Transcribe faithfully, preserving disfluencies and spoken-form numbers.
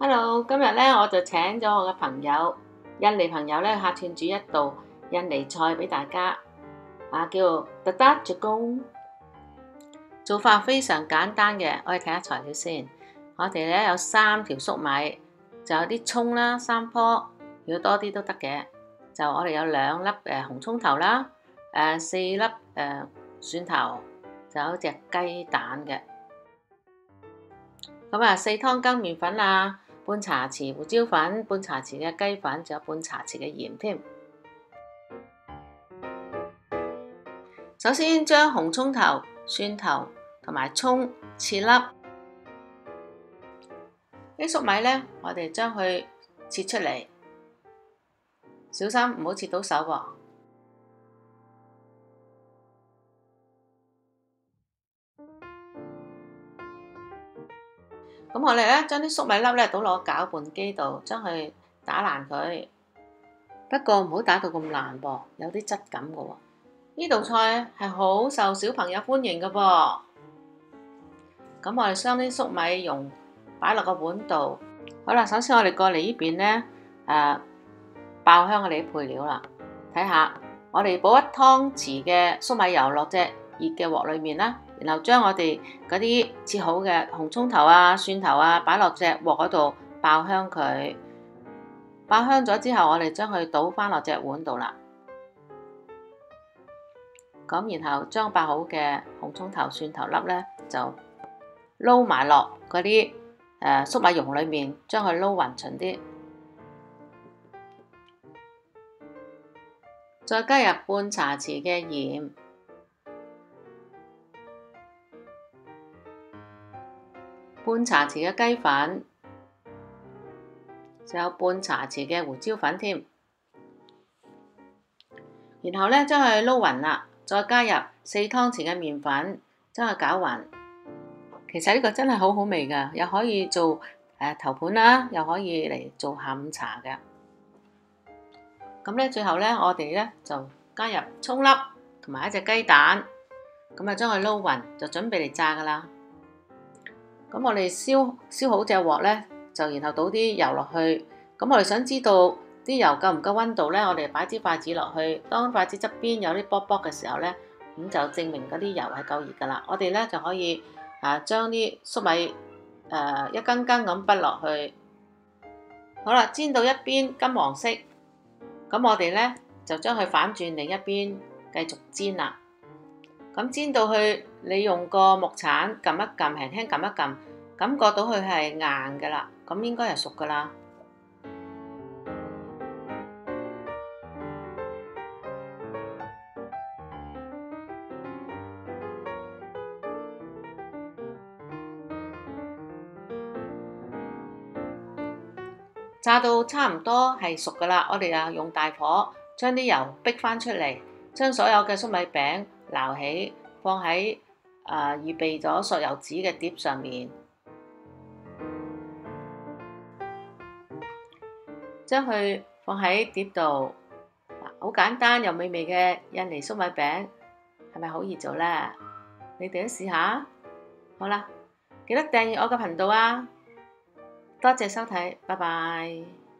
Hello，今日咧我就請咗我嘅朋友，印尼朋友咧客串煮一道印尼菜俾大家，啊叫 Dadak Jagung。做法非常簡單嘅，我哋睇下材料先。我哋咧有三條粟米，就有啲葱啦，三棵，如果多啲都得嘅。就我哋有兩粒誒紅葱頭啦，誒四粒誒蒜頭，就有一隻雞蛋嘅。咁啊，四湯羹麵粉啊，半茶匙胡椒粉，半茶匙嘅雞粉，仲有半茶匙嘅鹽添。首先將紅葱頭、蒜頭同埋葱切粒。啲粟米呢，我哋將佢切出嚟，小心唔好切到手喎。咁我哋咧將啲粟米粒咧倒落攪拌機度，將佢打爛佢。不過唔好打到咁爛噃，有啲質感嘅喎。呢道菜係好受小朋友歡迎嘅噃。咁我哋將啲粟米蓉擺落個碗度。好啦，首先我哋過嚟呢邊咧，誒爆香我哋啲配料啦。睇下，我哋倒一湯匙嘅粟米油落隻熱嘅鑊裏面啦。然後將我哋嗰啲切好嘅紅葱頭啊、蒜頭啊擺落隻鑊嗰度爆香佢，爆香咗之後，我哋將佢倒翻落隻碗度啦。咁然後將爆好嘅紅葱頭、蒜頭粒咧就撈埋落嗰啲誒粟米蓉裏面，將佢撈勻勻啲，再加入半茶匙嘅鹽。半茶匙嘅雞粉，仲有半茶匙嘅胡椒粉添。然後咧將佢撈勻啦，再加入四湯匙嘅麵粉，將佢攪勻。其實呢個真係好好味㗎，又可以做誒、呃、頭盤啦，又可以嚟做下午茶嘅。咁咧最後咧，我哋咧就加入葱粒同埋一隻雞蛋，咁啊將佢撈勻，就準備嚟炸㗎啦。咁我哋燒燒好隻鑊咧，就然後倒啲油落去。咁我哋想知道啲油夠唔夠溫度咧，我哋擺支筷子落去，當筷子側邊有啲卜卜嘅時候咧，咁就證明嗰啲油係夠熱噶啦。我哋咧就可以啊將啲粟米誒、呃、一羹羹咁滗落去。好啦，煎到一邊金黃色，咁我哋咧就將佢反轉另一邊繼續煎啦。咁煎到去，你用個木鏟撳一撳，輕輕撳一撳，感覺到佢係硬嘅啦，咁應該係熟噶啦。炸到差唔多係熟噶啦，我哋啊用大火將啲油逼翻出嚟，將所有嘅粟米餅撈起，放喺啊預備咗索油紙嘅碟上面，將佢放喺碟度，好簡單又美味嘅印尼粟米餅，係咪好易做呢？你哋都試下。好啦，記得訂閱我嘅頻道啊！多謝收睇，拜拜。